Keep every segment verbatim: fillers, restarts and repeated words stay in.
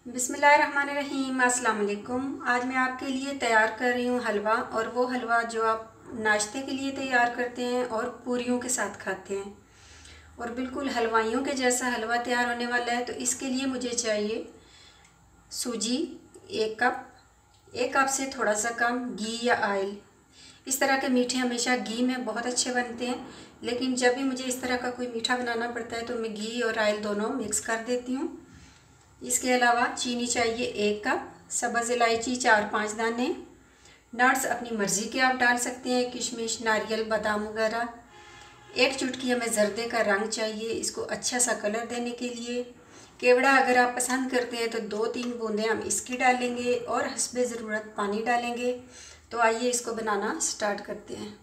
बिस्मिल्लाहिर्रहमानिर्रहीम। अस्सलाम वालेकुम। आज मैं आपके लिए तैयार कर रही हूँ हलवा, और वो हलवा जो आप नाश्ते के लिए तैयार करते हैं और पूरियों के साथ खाते हैं, और बिल्कुल हलवाइयों के जैसा हलवा तैयार होने वाला है। तो इसके लिए मुझे चाहिए सूजी एक कप, एक कप से थोड़ा सा कम घी या ऑयल। इस तरह के मीठे हमेशा घी में बहुत अच्छे बनते हैं, लेकिन जब भी मुझे इस तरह का कोई मीठा बनाना पड़ता है तो मैं घी और ऑयल दोनों मिक्स कर देती हूँ। इसके अलावा चीनी चाहिए एक कप, सब्ज़ इलायची चार पाँच दाने, नट्स अपनी मर्ज़ी के आप डाल सकते हैं, किशमिश, नारियल, बादाम वगैरह। एक चुटकी हमें जर्दे का रंग चाहिए इसको अच्छा सा कलर देने के लिए। केवड़ा अगर आप पसंद करते हैं तो दो तीन बूंदें हम इसकी डालेंगे, और हस्बे ज़रूरत पानी डालेंगे। तो आइए इसको बनाना स्टार्ट करते हैं।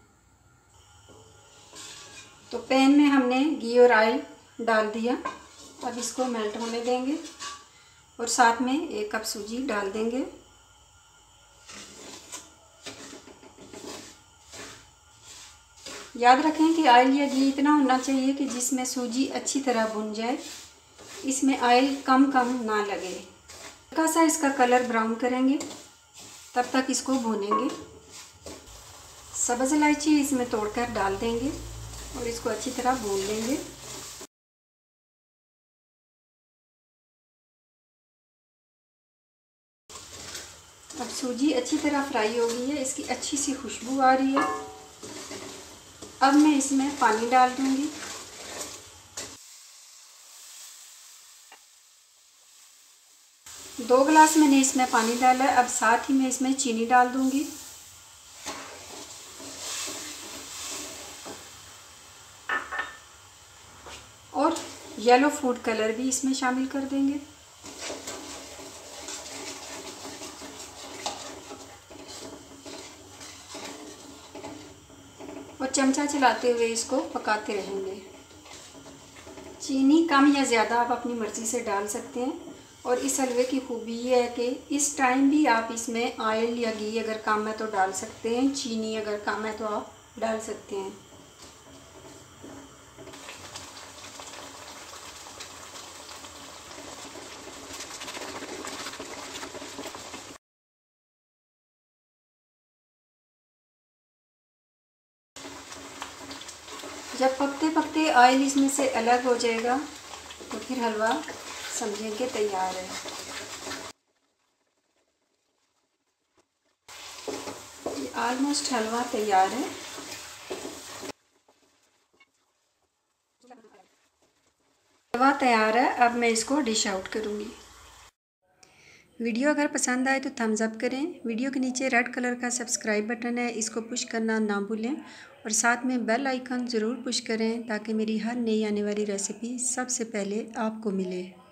तो पैन में हमने घी और ऑयल डाल दिया, अब इसको मेल्ट होने देंगे और साथ में एक कप सूजी डाल देंगे। याद रखें कि ऑयल या घी इतना होना चाहिए कि जिसमें सूजी अच्छी तरह भुन जाए, इसमें ऑयल कम कम ना लगे। हल्का सा इसका कलर ब्राउन करेंगे, तब तक इसको भूनेंगे। सब्ज़ इलायची इसमें तोड़कर डाल देंगे और इसको अच्छी तरह भून लेंगे। अब सूजी अच्छी तरह फ्राई हो गई है, इसकी अच्छी सी खुशबू आ रही है। अब मैं इसमें पानी डाल दूंगी। दो गिलास मैंने इसमें पानी डाला है। अब साथ ही मैं इसमें चीनी डाल दूंगी। और येलो फूड कलर भी इसमें शामिल कर देंगे। और चमचा चलाते हुए इसको पकाते रहेंगे। चीनी कम या ज़्यादा आप अपनी मर्ज़ी से डाल सकते हैं। और इस हलवे की खूबी ये है कि इस टाइम भी आप इसमें ऑयल या घी अगर कम है तो डाल सकते हैं, चीनी अगर कम है तो आप डाल सकते हैं। जब पकते पकते ऑयल इसमें से अलग हो जाएगा तो फिर हलवा समझें कि तैयार है। ये ऑलमोस्ट हलवा तैयार है। हलवा तैयार है, अब मैं इसको डिश आउट करूँगी। वीडियो अगर पसंद आए तो थम्स अप करें। वीडियो के नीचे रेड कलर का सब्सक्राइब बटन है, इसको पुश करना ना भूलें, और साथ में बेल आइकन ज़रूर पुश करें ताकि मेरी हर नई आने वाली रेसिपी सबसे पहले आपको मिले।